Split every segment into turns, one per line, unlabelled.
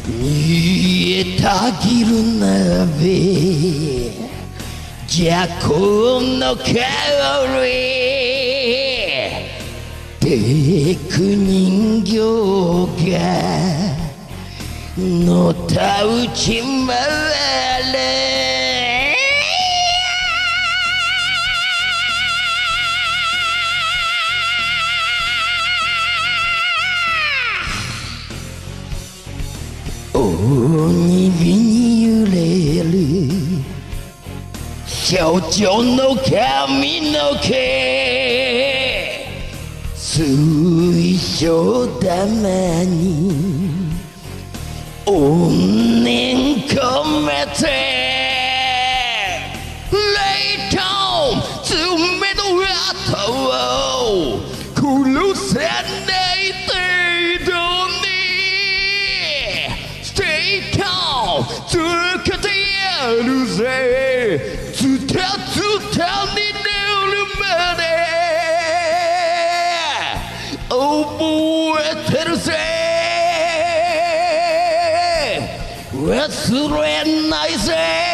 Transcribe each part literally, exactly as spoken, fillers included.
煮えたぎる鍋じゃこの香りでく人形がのたうち回れ鬼火に揺れる少女の髪の毛水晶玉に怨念込めて冷凍爪の跡を殺さない程度にステーキをつけてやるぜズタズタになるまで覚えてるぜ忘れないぜ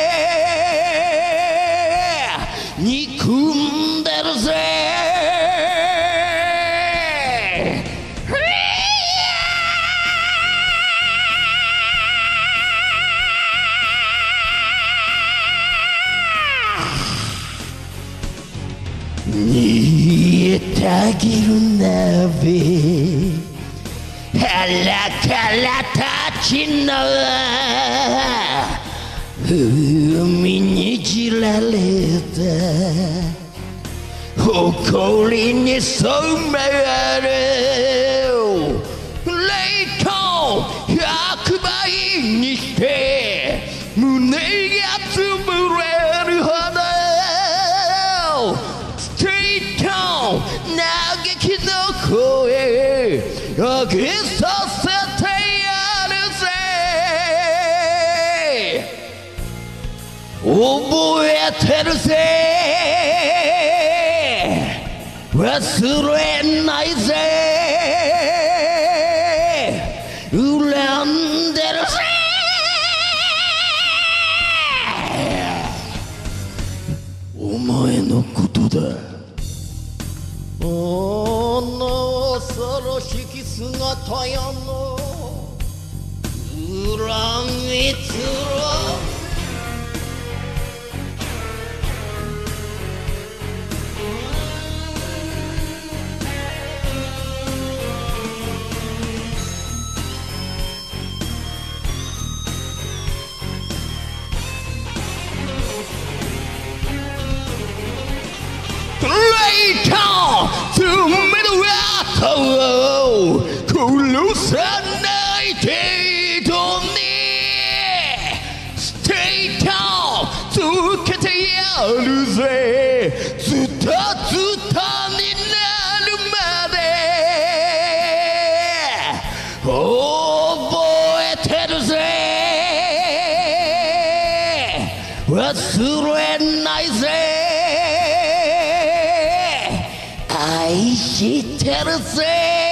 憎んでるぜ煮えたぎる鍋腹から立ちの海にじられた誇りに染まる冷凍百倍にして胸が潰れるほどステーキの嘆きの声上げさせてやるぜ覚えてるぜ忘れないぜ恨んでるぜお前のことだあの恐ろしき姿やの恨みつら冷凍爪の跡を殺さない程度にステーキをつけてやるぜズタズタになるまで覚えてるぜ忘れないぜ愛してるぜ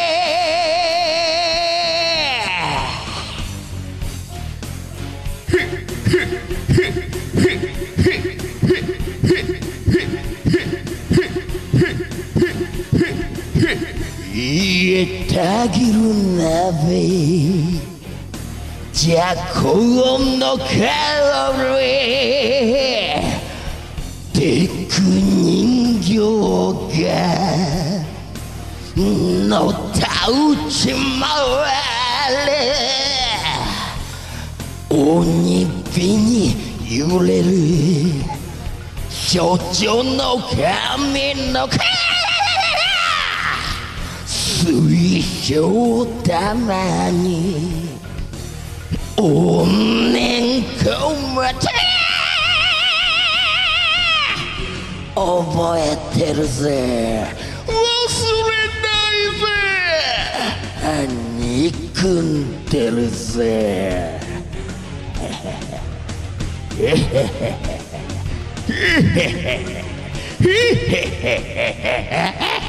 煮えたぎる鍋じゃこの香りでく人形がのたうち回れ鬼火に揺れる少女の髪の毛水晶玉に怨念込めて覚えてるぜ忘れないぜ憎んでるぜへへへへへへへへへへ